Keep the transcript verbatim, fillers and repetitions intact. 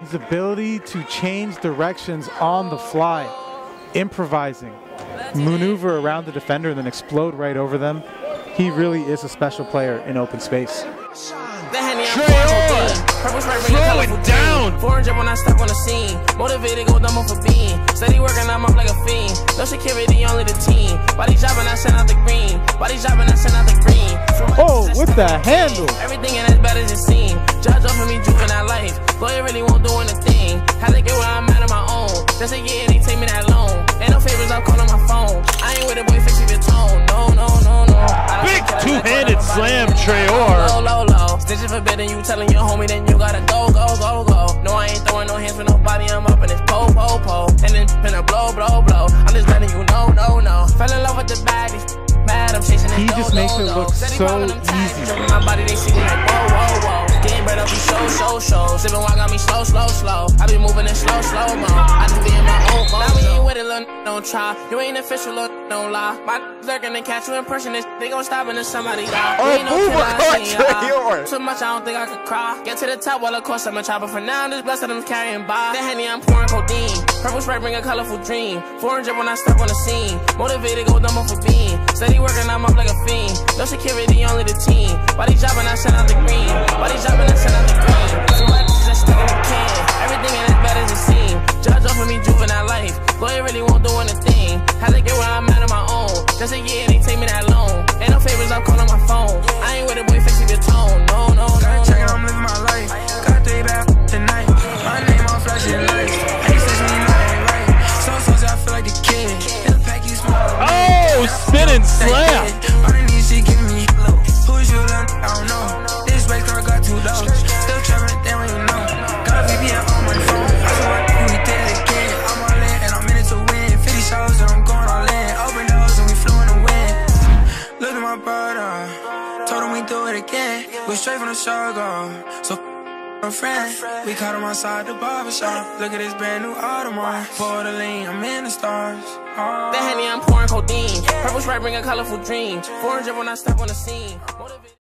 His ability to change directions on the fly, improvising, maneuver around the defender and then explode right over them. He really is a special player in open space. Traore! Throw it down! four hundred when I step on the scene. Motivated, go dumb off a beam. Steady working, I'm up like a fiend. No security, only the team. Body dropping, I send out the green. Body dropping, I send out the green. Oh, with the handle! Everything ain't as bad as it seems. Judge off of me, juvenile life. Lawyer really won't do anything. Had to get where I'm at on my own. Just a year, they take me that loan. Ain't no favors, I'm calling my phone. I ain't with a boy, fixing your tone. No, no, no, no. Big two-handed slam, Traore. Low, low, low. Stitches forbidden, you telling your homie, then you gotta go, go, go, go. No, I ain't throwing no hands with nobody, I'm up in this po, po, po. And then finna blow, blow, blow. I'm just letting you know, no, no. Fell in love with the baddie. Mad, I'm chasing it. He just makes it look so easy. My body, they see me like, whoa, whoa, whoa. Getting bread up, be show, show, show. Sipping wine got me slow, slow, slow. I be moving in slow, slow mo. I just be in my own mode. Now we ain't with it, little don't try. You ain't official, little don't lie. My lurking and catch you in person. They gon' stop until somebody die. Aboubacar Traore. Too much, I don't think I could cry. Get to the top, well, of course I'm a chopper. For now, I'm just blessed that I'm carrying by. The Henny, I'm pouring codeine. Purple spray, bring a colorful dream. four hundred when I step on the scene. Motivated, go dumb off a beam. Steady working, I'm up like a fiend. No security, only the team. Body dropping, I send out the green. Body dropping, I send out the green. So much just stuck in the can. Everything ain't as bad as it seems. Judge off of me, juvenile life. Lawyer really won't do anything. Had to get where I'm at on my own. Just a year, they take me that loan. Ain't no favors, I'm calling my phone. I ain't with a boy, fixing your tone. No, no, no. Gotta check it, I'm living my life. Got three back tonight. My name on flashing lights. Hey, says me, no, ain't right. So, so, I feel like the kid. In the pack, you smile. Oh, spin and slam. Underneath, she giving me low. Who's you, I don't know. This race car got two low. Still traveling, they don't even know. Got a V P N on my phone. I said, what we did it again. I'm all in and I'm in it to win. fifty shows and I'm going all in. Open doors and we flew in the wind. Look at my brother. Told him we do it again. We straight from the struggle. So a friend. We caught him outside the barbershop. Look at this brand new Audemars. Pour the lean, I'm in the stars. Oh. The Henny, I'm pouring codeine. Purple spray, bring a colorful dream. four hundred when I step on the scene.